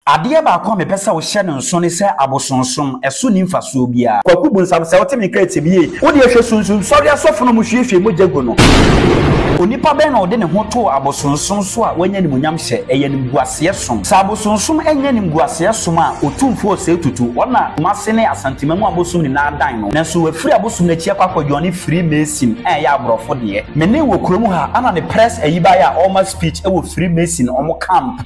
Adeɛ baako me pesa wo hye ne nso ne sɛ Abosonsom ɛso ni mfaso bia kwaku bunsam sɛ wote me krete bie wo de hwɛ sunsun sɔre asɔfo no mu hwiehwie mo jago no onipa bɛn na ɔde ne ho to Abosonsom so a wanya nimunyam hyɛ ɛyɛ nimguaseɛ som sɛ Abosonsom ɛnyɛ nimguaseɛ som a otumfo sɛ tutu ɔna mase ne asantima mu abosom ni na dan no nanso wafiri abosom na chia kwakɔdwo ne free mason ɛyɛ abrɔfo deɛ me ne wɔ kurom ha ana ne press ayiba ya alma speech ɛwɔ free mason ɔmo camp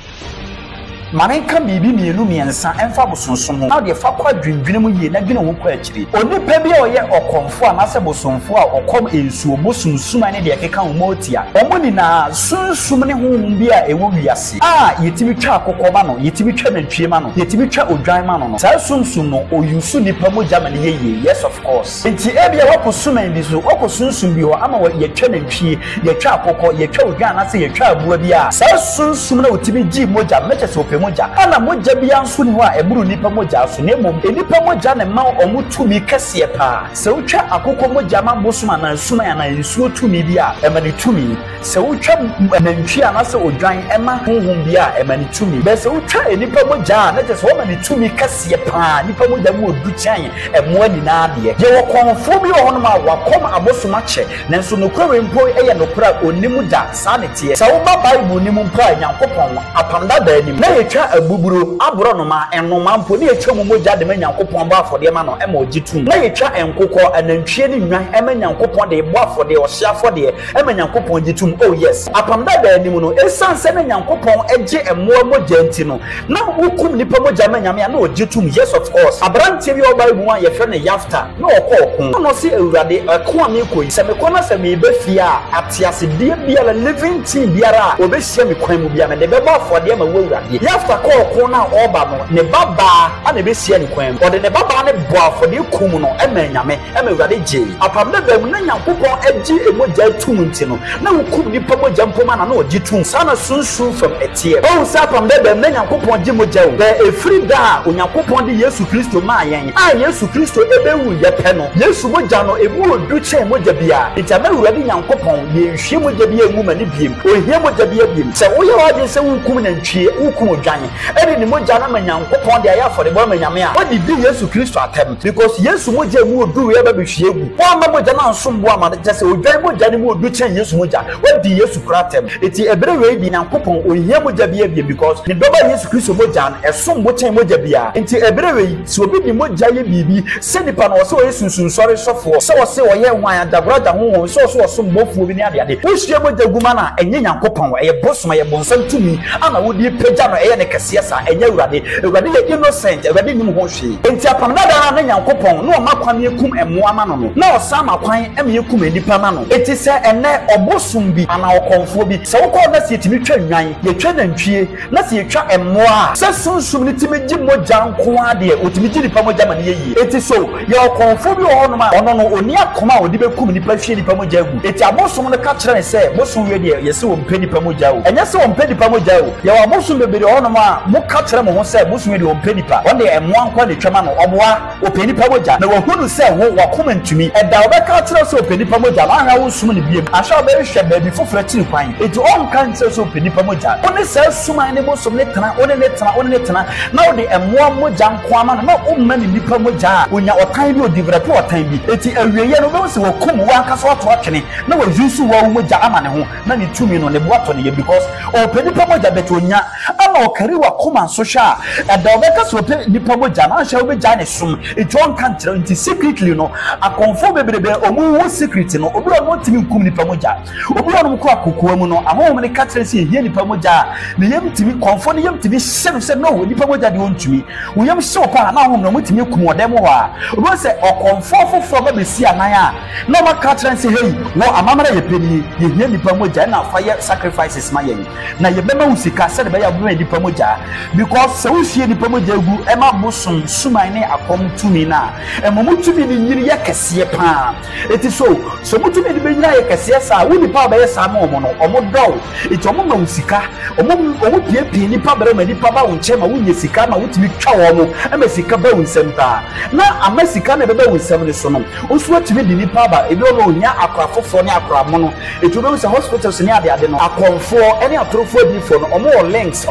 Manenka bibi mienu miensa emfa Abosonsom ho na de fa kwa dwendwene mu yie na dwene ho kwa akiri onipa bi a oye okomfo anase bosomfo a okom ensuo bosumsuma ne de keka ho motia omoni na sunsum ne honhom bi a ewo wiase yetimi twa akokoma no yetimi twa nantwie ma no yetimi twa odwan ma no sa sunsum no oyusu nipa moja ma ne yeye yes of course enti ebia wakosuma ndi so wakosunsum bi ho ama yetwa nantwie yetwa akokɔ yetwa odwan anase yetwa abua bi a sa sunsum na otimi gi moja meche se opem moja ana moja bia nso ni ho a eburu nipa moja so na mom enipa moja ne ma omutumi kase pa se utwa akokɔ moja ma bosoma na nsuma ya na nsuo tumi bia emani tumi se utwa nantwi ana se odwan ema honhom bia emani tumi be se utwa enipa moja na je se o mani tumi kase pa nipa moja mu odu kyan emoa ni na ade je wo konfo bi wo no ma wakom abosoma che nanso nokore mpo eye nokora onimu da sa ne tie se wo ba bible nimu mpo anyankopɔn apamda da anim na abuburo Abronomah enoma mpo ne etwa mu moja de manyankopɔn ba afode ma no ema ogitum na yetwa enkokɔ anantwie ne nwan ema nyankopɔn de bo afode ɔhye afode ema nyankopɔn gitum oh yes apamda da anim no esanse ne nyankopɔn ege emoa moja nti no na wukum nipa moja manyame na ogitum yes of course abrantie bi oba ibu an yefre ne yafta na ɔkɔ no se awurade ɛko me koyi se me kɔna se me befia atiase die biara living team biara obehia me kwan mu bia me de bɛbɔ afode ma wo awurade yafta ko na oba no ne baba ana besia ne kwan ode ne baba ne bo afode kum no emanyame emawurade je apamna bam na nyankopon agi emoja tum nti no na wukum nipa moja mpoma na ogi tum sana sunsun from etie o sa apamna bam na nyankopon gi moja o be efiri da onyankopon de Yesu Kristo ma yen Yesu Kristo ebewu ye pe no Yesu moja no ebu odu che moja bia itama wurade nyankopon ye hwe moja bia emu mani biem ohie moja bia biem se wo ye wade se wukum na ntwie wukum odwan eni ni moja na manyankopon de aya for the boy manyame a odi di Yesu Kristo atem because Yesu moja mu odu ye ba behwie egu wa ma moja na nsombo ama de se odwan moja ni mu odu chen Yesu moja odi Yesu kratem eti ebere we di nyankopon ohia moja bia bia because ni doba Yesu Kristo moja na esombo chen moja bia enti ebere we si obi di moja ye bibi se nipa na so Yesu sunsori sofo se wo se wo ye hwan adabrada ho so osombo fu obi ni ade ade wohwie moja guma na enye nyankopon eye bosoma ye bonsam tumi ana wodi pagya no eye ne kase sa enye urade ye innocent urade nim ho hwe enti apamna da na nyankopon no makwan ekum emoa ma no na osama kwan eme ekum enipa ma no eti se ene obosum bi ana okonfo bi se wokọ na se timi twa nwan ye twa nantwie na se ye twa emoa se sunsum ni timi gi moja nko ade otimi gi nipa moja ma ne yi eti so ye okonfo bi ho no ma ono no oni akoma odi bekum nipa hwe nipa moja agu eti abosom no ka kire ne se bosom we de ye se wo mpe nipa moja o enye se wo mpe nipa moja o ye abosom bebere ho no ma mo ka kire mo ho se bosom we de wo mpe nipa wonde emoa nkwa de twama no oboa openi nipa moja na wo hunu se wo wakoma ntumi eda wo be ka kire se openi nipa moja na ha wo sum ne biem ahwa be hwe baabi foforo tiri kwan eti on kan kire se openi nipa moja one se suman ne bosom ne tena one ne tena na wo de emoa moja nkwa ma na o ma ne nipa moja onya otan bi odivrate otan bi eti awieye no be se wo kum wo aka so to atwene na wo yusu wo moja ama ne ho na ne tumi no ne boato ne ye because openi nipa moja betonya ama okari wa koma so hwa eda obeka so pe nipa moja na hwa obeja ne som ejon kan kire nti secretly no akonfo bebrebe omu wo secret no obi no timi nkum nipa moja obi no ko akokoa mu no ahom ne ka kire se ehie nipa moja ne yem timi konfo ne yem timi hye se no nipa moja de ontumi wo yem hye opa na ahom no mutimi kum odem ho a obi se okonfo foforo ba besi anan a na ma ka kire se hey wo amamara ye peni ye hie nipa moja na fa ye sacrifices ma yen na ye bema usika se de ba ya bo nipa moja because se wo hie nipa moja gu ema bosom suman ne akom tumi na emomu tumi ni nyiri ya kese pa eti so mutumi ni benyira ya kese sa wo nipa ba ye sa ma omo no omo do eti omo ma usika omo pie nipa bare ma nipa ba wo nche ma wo nye sika ma wo tumi twa wo mo ema sika ba wo nsem ta na ama sika na be ba wo nsem ne so no osu atumi di nipa ba ebi ono onya akra foforo ne akra mo no eti obo se hospitals ne ade no akonfo ene atorofo bi fo no omo links omo ne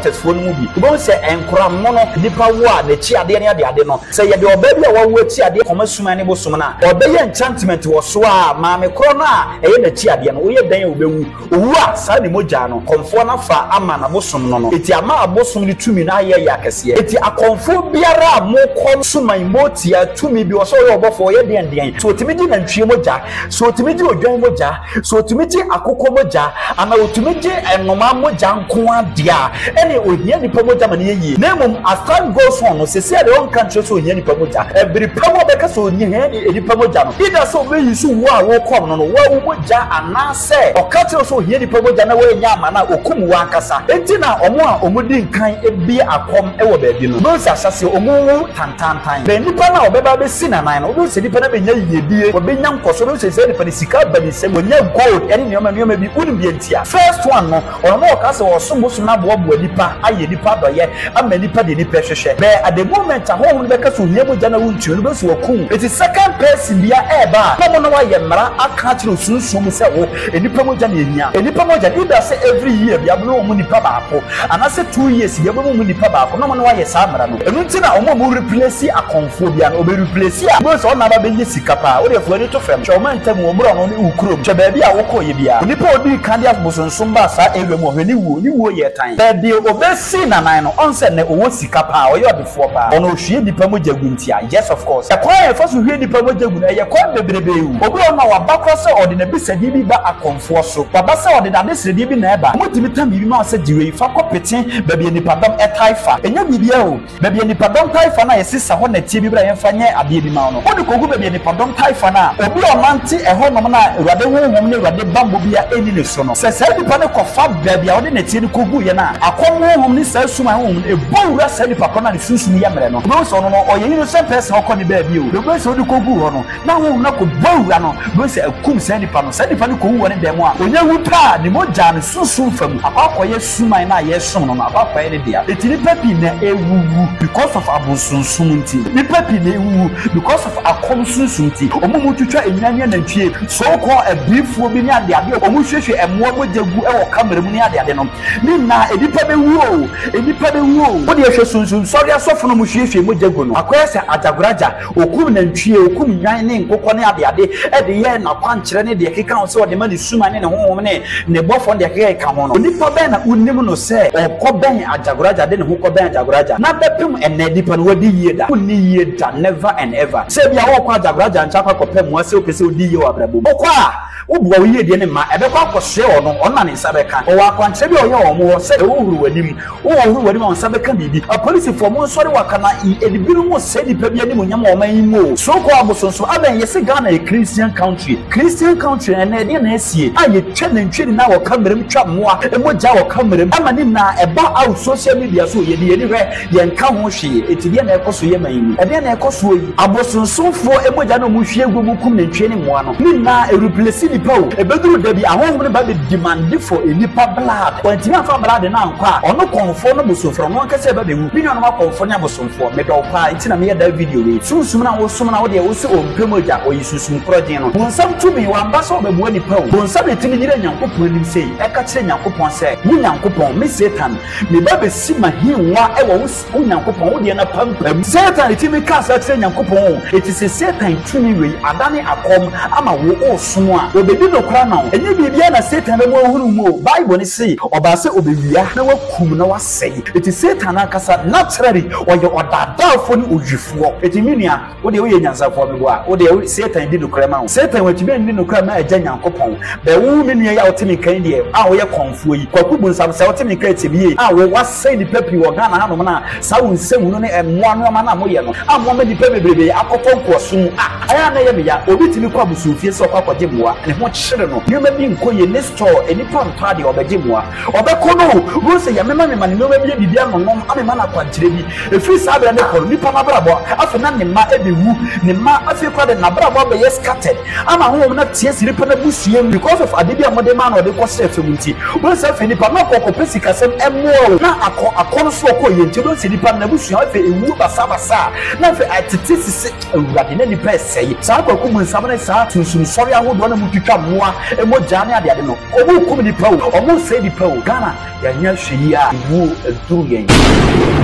supporters for no bi won say enkora mo no nipa wo a na chi ade ne ade no say ye de oba bi a wo chi ade koma suma ne bosom na oba ye enchantment wo so a ma me kro no a eye na chi ade no wo ye dan obewu owu a sa ne moja no konfo na fa ama na bosom no eti ama abosom ni tumi na ye ya kese eti akonfo biara mo kom suma imoti ya tumi bi wo so ye obofo ye den so timi di na ntwie moja so timi di odwan moja so timi di akoko moja ana otumi di enoma moja nko adia ene ohia nipa moja ma ne yie na mum as time goes on no se se de on country so ohia nipa moja every power beka so ohia nipa moja no ida so we yi so wo a wo kom no wo moja ana se okatiro so ohia nipa moja na we nya ama na okum wa akasa enti na omo a omudi nkan ebi akom ewo ba bi no no se asase omo tantantan be nipa na obeba be sina nan no obo se nipa na be nya yedie obenya nkoso no se nipa ni sika ba ni se monya gold ene nioma bi unu bi entia first one no ono okase wo sombosom na bo nipa aye nipa doye ama nipa de nipa hwehwe be at the moment ahon be ka so ohia moja na wuntu no be so wakum it is second person bia eba no no wa ye mra aka kire Sunsum se wo nipa moja na ehia nipa moja ida se every year bia bo mu nipa baako ana se 2 years bia bo mu nipa baako no no wa ye sa mra no enu ntina omo mu replace akonfo bia no obe replace a bo so na ba be nye sika pa wo de fo ni to fam cho man tam wo mra no ni ukrom che ba bia wo ko ye bia nipa odi kan dia Abosonsom ba sa ewe mo hwe ni wo ye tan ba de obesi na nan no on se ne owo sika pa o ye odefo pa ono hwie nipa moja guntia yes of course ya kwa ye faso hwie nipa moja gun ye kwa bebrebe wu obi ona wa bakọ se odi na bisadi bi ba akonfo so baba se odi na bisadi bi na eba motimi tam bi ma se jiwe fa kopete ba bi nipa dom etaifa enya bibia o ba bi nipa dom taifa na ye sisa ho na tie bi bra ye fa nye ade bi ma no odi kogu ba bi nipa dom taifa na obi o mante eho no na urade honhom ne urade bambo bia eni ne so no se nipa ne kofa ba bia odi na tie ne kogu ye na akom honhom ni sa suma honhom e bowura sa nipa kona ne Sunsum ya mere no no so no oye ni so person okoni ba bi o no so odi kogu ho no na honhom na ko bowura no no se akum sa nipa ne ko wu ne dem a onya wu pa ni moja ne Sunsum fam akoye suma na ye som no akoye ne dia etini papi na ewuwu because of Abosonsom nti ni papi na ewuwu because of akom Sunsum nti omumu twetwa enyanya na ntwie so ko abifuo bi ni ade omu hwehwe emmo moja gu ewo kamera mu ni ade no ni na edipa be wu o wo de hwe Sunsum sori asofo no mu hwehwe moja gu no akoye se ajagoraja okum na ntwie okum nwan ne nkokọ ne ade de ye na kwankyere ne de keka ho se wo de ma ni suma ne honhom ne bofo de keka ho no nipa ben na unim no se okọ ben ajagoraja de ne ho kọ ben ajagoraja na bepem enne dipa no wadi yie da unni yie da never and ever se bia wo kwa ajagoraja ncha kwa kopem mo se opese odi yie wa brabo okwa wo yie de ne ma ebe kwa kose ono ona ne sabeka o wa kwankyere bi o ye o mo se wo huru wadim on sabeka bibi a police for mo sori wakana edibiru mo se dipa bia ni mo nyama o man mo so ko Abosonsom aben yesi Ghana a Christian country ene de na esie a ye twa na ntwedi na wo kamera m twa moa emoja wo kamera m ama ni na eba out social media so ye ni hwe ye nka ho hwe etide na ekoso ye man ede na ekoso yi Abosonsom fo emoja na mo hwe egu mu kum na ntwe ni moa no ni na replace ni pa o ebeduru da bi ahonhom ne ba be demand for enipa blood wanti afa blood na nkwa ono konfo no bosofro no nkase ba be wu bi no ma konfo ne Abosonfo me do pa nti na me ye da video we Sunsum na wo som na wo de wo se o mpemoja o Sunsum project no wonsam tumi wa mbasa obebu ani pa o wonsam etimi nyira Nyankopon nim sei e ka kire Nyankopon se mu Nyankopon me Satan me ba be si mahinwa e wo Nyankopon wo de na pampam Satan etimi ka sa kire Nyankopon eti se Satan tumi we adane akom ama wo osom a obebi no kra na enye bibia na Satan be mo hunu mu Bible ni sei oba se obewia na wakum na wasei eti Satan akasa naturally oye odadafo ni odwifo eti minia wo de wo ye nyansafo be bo a wo de Satan di no kra ma Satan watibe ndi no kra ma agya Nyankopon be wo minia ya otimi kan die a wo ye konfo yi kwakubonsam se otimi kra tebie a wo wasei ni papi wo Ghana ha no na sa wo nsemu no ne emmoa no ma na mo ye no a mo ma di pebebrebe akopon kosum a aya na ye me ya obi timi kwa busufie se kwakwaje moa ne ho kyere no nyoma bi nkoye ne store enipa mpa de obeje moa obeko no wo se ya mema me ma ne nyoma bi bibia no no amema na kwankyere bi efiri sabra ne koro nipa na brabo afa na ne ma ebewu ne ma afi kwa de na brabo be yes scattered ama ho na tie siri pa na busuem because of adebia modern man or de kwose afemunti wo se afi nipa na kokko pesika sem emmo na akon so ko yenti do se nipa na busuem afi ewu basa na afi atete sisi awurade na nipa esei sa kwakubonsam na sa Sunsum sori ahodo na mutwitwa moa emoja ne ade no obu kum nipa o obu se nipa o Ghana ya nya hwe bia bu aduru yɛn